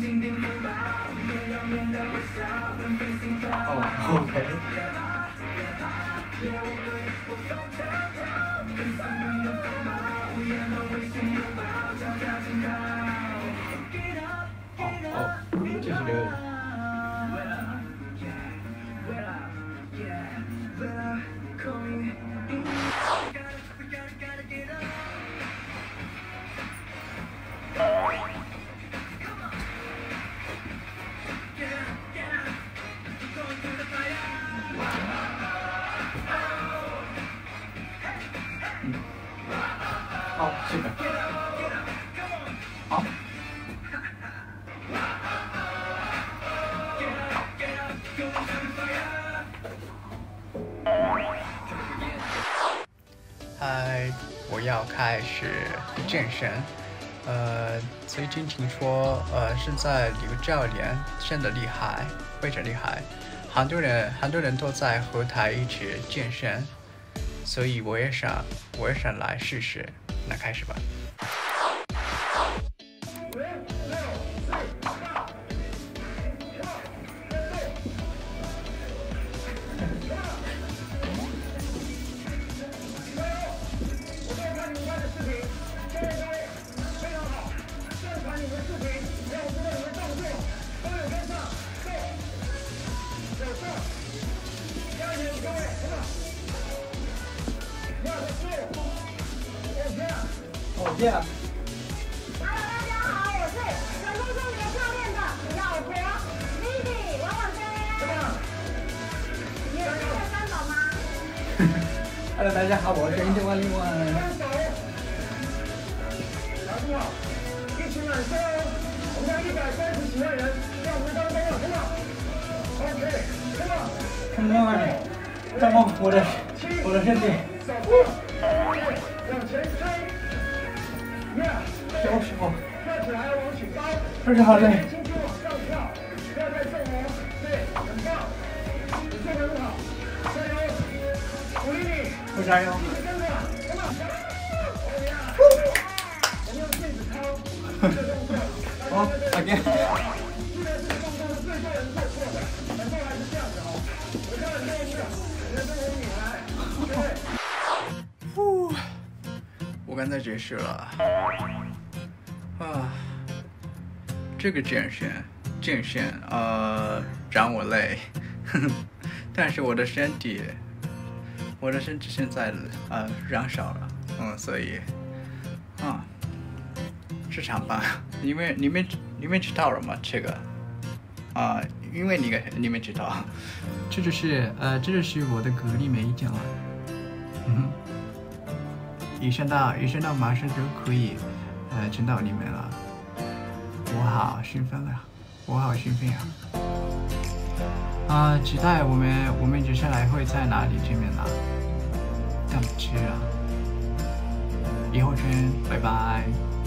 哦，OK。哦，这是个。好，这个。好。嗨，我要开始健身。最近听说，现在刘教练真的厉害，非常厉害，很多人都在和他一起健身，所以我也想来试试。那开始吧。哦耶！ Hello， 大家好，我是成功中学教练的老婆 Vivi 王婉菲。你有记得三宝吗 Hello， 大家好，我是101。 老师好，一起满身哦！我们130几万人在我们当中了，come on，OK，come on， Come on， 我的身体。 往前推。 小手， 跳起来往起高， 这是好累。 轻轻往上跳，不要再动哦。对，很棒，你做得很好，加油！鼓励你， 我加油。 一直跟着，come on，我们用镜子操这个动作。 好 ，again。 既然这个动作是最多人做错的，很多还是这样子哦。我教你练一个，你的动作你来，对。 我刚才结束了。这个健身让我累，但是我的身体现在燃烧了，所以市场吧，你们知道了吗？这个因为你们知道，这就是我的隔离美奖了。一上到马上就可以见到你们了，我好兴奋呀！期待我们接下来会在哪里见面呢？感谢啊，以后见，拜拜。